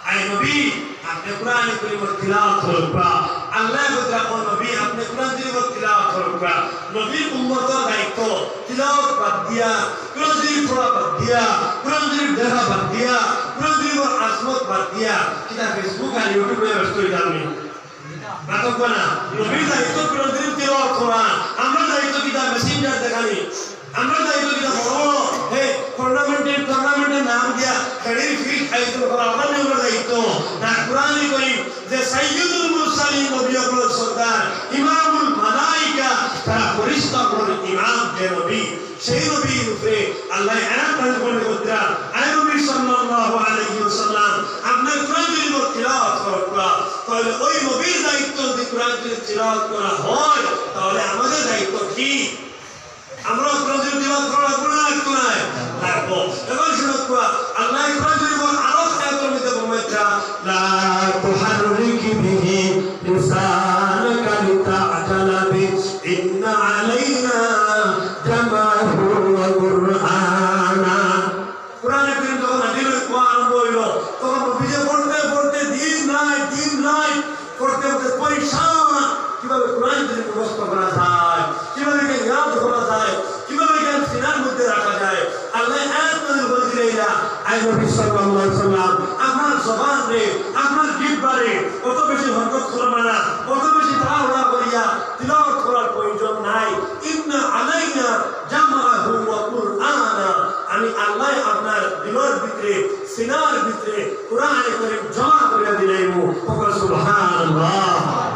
I নবী আপনি কোরআন কারীম তিলাওয়াত করবা আল্লাহ বলে কোন নবী আপনি কোরআন কারীম তিলাওয়াত করবা নবীর উম্মতের দায়িত্ব তিলাওয়াত বাদ দিয়া কোরআন কারীম পড়া বাদ দিয়া কোরআন কারীম দেখা বাদ দিয়া কোরআন কারীমের আজমত বাদ দিয়া কিনা ফেসবুক আর ইউটিউবে ব্যস্ত হয়ে যাবেন নাটক না নবীর দায়িত্ব কোরআন কারীম তিলাওয়াত করা আমরা দায়িত্ব কিনা মেসেঞ্জার দেখানি আমরা দায়িত্ব কিনা বড় হে টুর্নামেন্টের নাম দিয়া খেলার ফিল্ড আয়োজন করা আমাদের দায়িত্ব না কোরআন কারীম যে সাইয়্যিদুল মুরসালিন নবী হল সরদার ইমামুল মালায়েকা তারা ফেরেশতাদের ইমাম যে নবী সেই নবীর উপরে আল্লাহ আয়াত নাযিল করেছেন আয় নবী সাল্লাল্লাহু আলাইহি ওয়াসাল্লাম আপনি কোরআন কারীম তিলাওয়াত করবা তাহলে ওই নবীর দায়িত্ব যদি কোরআন কারীম তিলাওয়াত করা হয় তাহলে আমাদের দায়িত্ব কি আমরা কোরআন কারীম তিলাওয়াত করা লাগতো না লাগবো এখন শুনুন আল্লাহ কোরআন কারীম আরো আয়াতের মধ্যে বলেছেন লা তুহাররিকি বিহি লিসানাকা লিতা'জালা বি ইন্না আলাইনা জামাহু ওয়া কুরআনা কোরআন কারীম যখন নাযিল আরম্ভ হইল তখন নবীজি পড়তে দিন নাই পড়তে পরিশ্রম কিভাবে কোরআন কারীম মুখস্থ করা যায় কিভাবে ইয়াদ করা যায় কিভাবে জ্ঞান সিনার মধ্যে রাখা যায় আল্লাহ আয়াত নাযিল করে দিলেন আয় নবী সাল্লাল্লাহু আলাইহি ওয়াসাল্লাম আপনার জবান রে আপনার জিহ্বারে কত বেশি হরকত করবে না কত বেশি তাড়াহুড়া করিয়া তিলাওয়াত করার প্রয়োজন নাই ইন্না আলাইনা জামাহু ওয়া কুরআনা আমি আল্লাহ আপনার দিলের ভিতরে সিনার ভিতরে কোরআন কারীম জমা করে দিলাম সুবহানাল্লাহ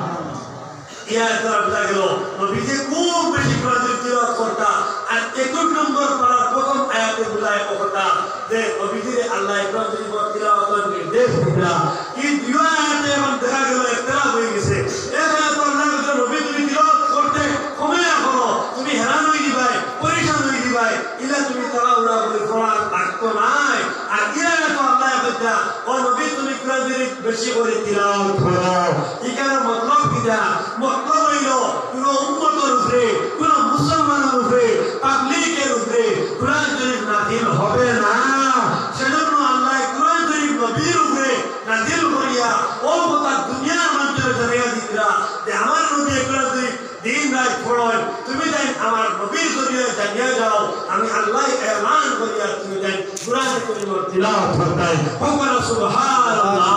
ইয়া তরফ লাগলো নবীজি খুব বেশি কোরআন তিলাওয়াত করতা আর 21 নম্বর পারার প্রথম আয়াতে বুঝায় কথা যে নবীজি আল্লাহ কোরআন তিলাওয়াতের নির্দেশ দিলা এই দুই আয়াতে এখন দেখা গেল একতলাফ হয়ে গেছে এই আয়াতে আল্লাহ বলে নবী তুমি তিলাওয়াত করতে কমে করো তুমি হেরান হয়ে দিবাই পরিশান হয়ে দিবাই ইলা তুমি তাড়াহুড়া করে পড়া লাগতো নাই আর এই আয়াতে আল্লাহ বলে ও নবী তুমি কোরআন বেশি করে তিলাওয়াত করো এখানে মতলব কিটা মতলব হইলো পুরো উম্মতের উপরে পুরো মুসলমানের উপরে পাবলিকের উপরে কোরআন শরীফ নাযিল হবে না সেজন্য আল্লাহ কোরআন শরীফ নবীর উপরে নাযিল করিয়া ও গোটা দুনিয়ার মানুষের জানিয়ে দিতরা যে আমার নবী কোরআন শরীফ দিন রাত পড়েন তুমি যাই আমার নবীর জরিয়ে জানিয়ে যাও আমি আল্লাহ এলান করিয়া তুমি যাই কোরআন শরীফ তিলাওয়াত করতে হবে সুবহানাল্লাহ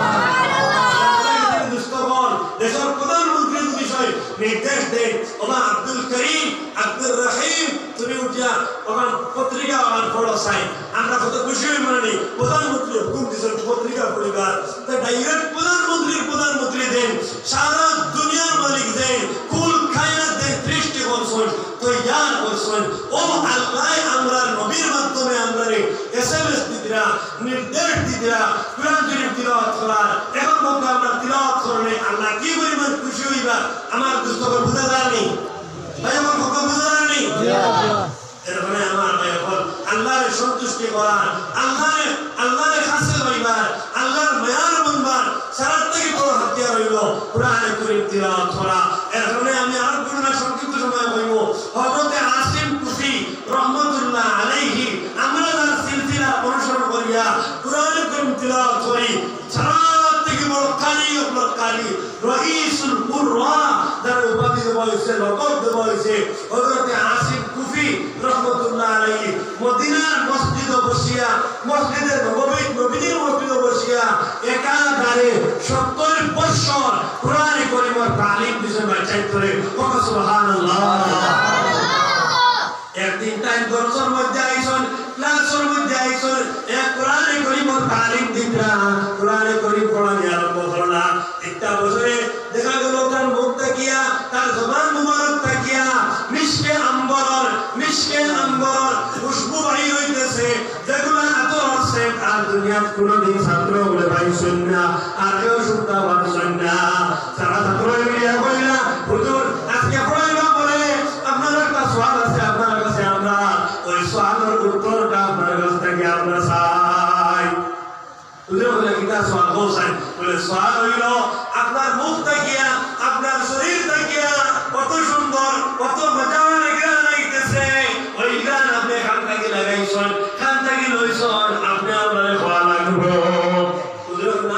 দেশের প্রধানমন্ত্রীর বিষয় নির্দেশ দেন ওমা আব্দুল করিম আব্দুল রহিম তুমি উঠিয়া ওখান পত্রিকা ওখান পড়ো চাই আমরা কত খুশি হই মানে প্রধানমন্ত্রী হুকুম দিয়েছেন পত্রিকা পরিবার তা ডাইরেক্ট প্রধানমন্ত্রী দেন সারা দুনিয়ার মালিক দেন কুল কায়নাত দেন দৃষ্টি করছেন তৈয়ার করছেন ও আল্লাহ আমরা নবীর মাধ্যমে আমরা এসএমএস দিতরা নির্দেশ দিতরা কোরআন শরীফ তিলাওয়াত করার এখন মত আমরা তিলাওয়াত করলে আল্লাহ কি পরিমাণ খুশি হইবা আমার দুস্থকর বুঝা যায়নি ভাই আমার কথা বুঝা যায়নি এরপরে আমার ভাই আল্লাহর সন্তুষ্টি করার আল্লাহর কাছে হইবার আল্লাহর মায়ার বনবার সারা থেকে বড় হাতিয়ার হইল কোরআন কারীম তিলাওয়াত করা এরপরে আমি আর কোনো সংক্ষিপ্ত সময় কইব হযরত আসিম কুফি রাহমাতুল্লাহ আলাইহি আমরা তার সিলসিলা অনুসরণ করিয়া কোরআন কারীম তিলাওয়াত করি সারা থেকে বড় কারি রাইসুল কুররা যার উপাধি দেওয়া হয়েছে লকব দেওয়া হয়েছে হযরত আসিম কুফি রাহমাতুল্লাহ আলাইহি মদিনার মসজিদে বসিয়া মসজিদে নববীর মসজিদে বসিয়া একাধারে 70 বছর কোরআন কারীমের তালিম দিয়েছেন বাচ্চাদের সুবহানাল্লাহ একদিন টাইম দর্শন মধ্যে আইসন ক্লাসের মধ্যে আইসন এক কোরআন কারীমের তালিম দিতরা কোরআন কারীম পড়ানি আরম্ভ করলা একটা বছরে দেখা গেল তার মুখ তাকিয়া তার জবান মুবারক তাকিয়া মিশকে আম্বর খুশবু বাহির হইতেছে যেগুলো এত আছে আর দুনিয়ার কোনদিন ছাত্র বলে পাইছেন না আর কেউ শুনতে পারছেন না সারা ছাত্র মিলিয়া কইলা হুজুর আজকে পড়াইবা বলে আপনার একটা সওয়াল আছে আপনার কাছে আমরা ওই সওয়ালের উত্তরটা আপনার কাছ থেকে আমরা চাই হুজুর বলে কিটা সওয়াল বলছেন বলে সওয়াল হইল আপনার মুখ তাকিয়া আপনার শরীর তাকিয়া কত সুন্দর কত মজা লাগাইতেছে ওই গান আপনি খান থাকি লাগাইছেন খান থাকি লইছেন আপনি আপনারে খাওয়া লাগবে হুজুর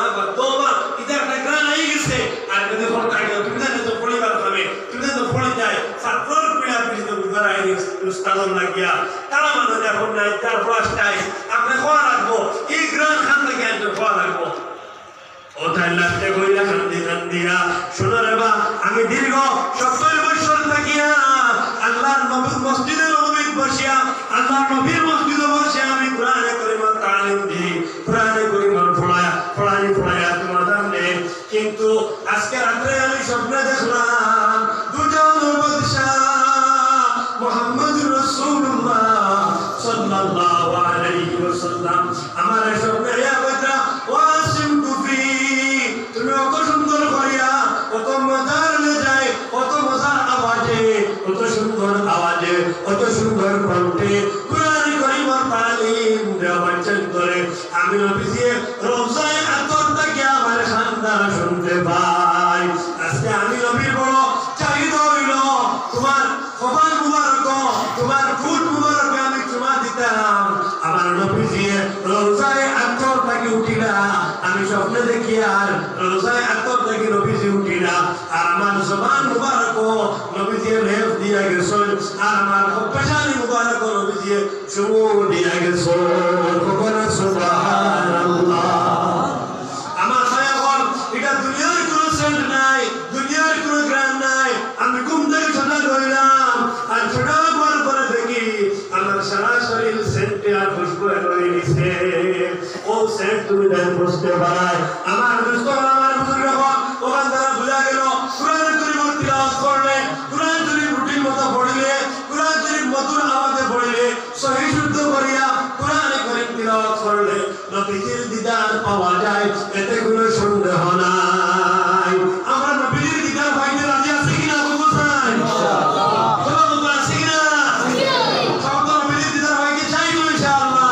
দিয়া শোনো রে বা আমি দীর্ঘ 70 বছর থাকিয়া আল্লাহর নবীর মসজিদে নববীত বসিয়া আল্লাহর নবীর মসজিদে বসিয়া আমি কোরআনে কারিমের তালিম দিই কোরআনে কারিমের পড়াইয়া তোমার সামনে কিন্তু আজকে রাতে আমি স্বপ্নে দেখলাম দুজন বাদশা মুহাম্মদুর রাসূলুল্লাহ সাল্লাল্লাহু আলাইহি ওয়াসাল্লাম আমার স্বপ্নে ইয়া কথা ওয়াসিম কুফি তুমি কত সুন্দর করিয়া কত মজার যায় কত মজার আওয়াজে কত সুন্দর আওয়াজে কত সুন্দর কণ্ঠে কোরআন কারীমের তালিম দেওয়ার করে আমি নবীজি রওজায়ে আতর থেকে আমার খানদান শুনতে পাই আজকে আমি নবীর বড় চাহিদা হইল তোমার কপাল মুবারক তোমার ফুট মুবারক আমি চুমা দিতাম আমার নবীজি রওজায়ে আতর থেকে উঠিলা আমি স্বপ্নে দেখি আর রওজায়ে আতর থেকে নবীজি উঠিলা আর আমার জবান মুবারক নবীজি লেপ দিয়া গেছেন আর আমার পেশানি মুবারক নবীজি চুমু দিয়া গেছেন কখনো সুবহানাল্লাহ আমার মায়া বল এটা দুনিয়ার কোনো সেন্ট নাই দুনিয়ার কোনো গ্রাম নাই আমি ঘুম থেকে ছোটা রইলাম আর ছোটা হওয়ার পরে দেখি আমার সারা শরীর সেন্টে আর খুশবু হয়ে গেছে ও সেন্ট তুমি দেন বুঝতে পারায় আমার দোস্ত আমার বুজুর্গ ওখান দ্বারা বোঝা গেল কোরআন শরীফ তিলাওয়াত করলে কোরআন শরীফ রুটিন মতো পড়লে কোরআন শরীফ মধুর আওয়াজে পড়লে সহি শুদ্ধ করিয়া কোরআন কারীম তিলাওয়াত করলে নবীজির দিদার পাওয়া যায় এতে কোনো সন্দেহ নাই আমরা নবীজির দিদার পাইতে রাজি আছি কিনা বলবো চাই ইনশাআল্লাহ বলবো আছি কিনা সব তো নবীজির দিদার পাইতে চাই তো ইনশাআল্লাহ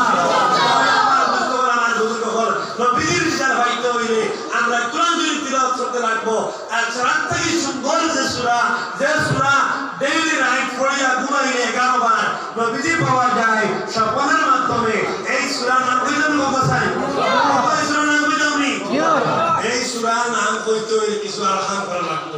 আমার বুজুর্গ হল নবীজির দিদার পাইতে হইলে আমরা কোরআন শরীফ তিলাওয়াত করতে লাগবো আর সারাত থেকে সুন্দর যে সূরা ডেইলি রাইট পড়িয়া ঘুমাইলে 11 বার নবীজি পাওয়া যায় স্বপ্নের মাধ্যমে এই সূরা নাম কইতেন বাবা চাই এই সূরা নাম কইতামনি এই সূরা নাম কইতে হইলে কিছু আরহাম করা লাগবে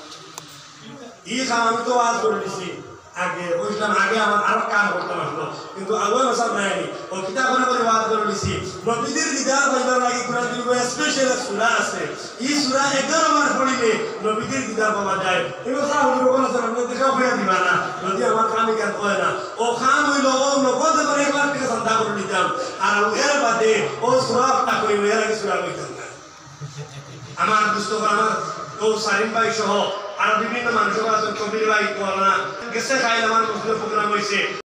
এই কাম আমি তো আজ করে দিছি আগে বুঝলাম আগে আমার আরো কাম করতে লাগলো কিন্তু আগে মশাল নাই ও কিতাব করে বাদ করে দিছি নবীজির দিদার পাইবার লাগি কোরআন শরীফে স্পেশাল সূরা আছে এই সূরা 11 বার পড়িলে নবীজির দিদার পাওয়া যায় এই কথা হুজুর বলেছেন আপনি দেখা হইয়া দিবা না যদি আমার কামে জ্ঞান হয় না ও খাম হইলো ও নবদ করে একবার থেকে চিন্তা করে নিতাম আর এর বাদে ও সূরাটা কইব এর আগে সূরা কইতাম না আমার দুষ্ট আমার ও সারিম ভাই সহ আর বিভিন্ন মানুষ আছেন কবির ভাই কোরআন গেছে খাইল আমার প্রোগ্রাম হইছে